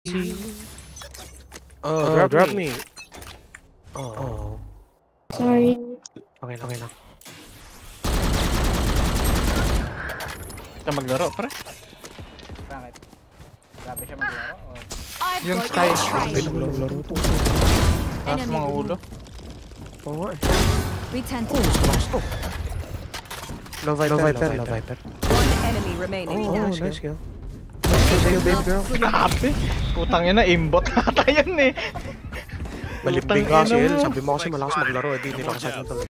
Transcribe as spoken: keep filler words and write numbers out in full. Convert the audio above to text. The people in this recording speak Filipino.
Oh, grab, grab me. Oh. Sorry. Okay lang, okay lang. Kita maglaro, pre. Bakit? Grabe siya maglaro? O... Yung Skye. Ay, naglaro to. Taas mga ulo. Oo nga eh. We tend to. Oh, mas malakas to. Low Viper, low Viper, low Viper. One enemy remaining. Oh, oh, nice kill. Nice kill, baby girl. Grabe. Putang ina, aimbot ata yan eh. Malimbing kasi, sabi mo kasi malakas maglaro, eh, di nila kasama talaga.